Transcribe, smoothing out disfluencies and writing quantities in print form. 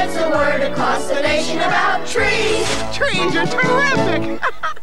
spreads the word across the nation about trees. Trees are terrific!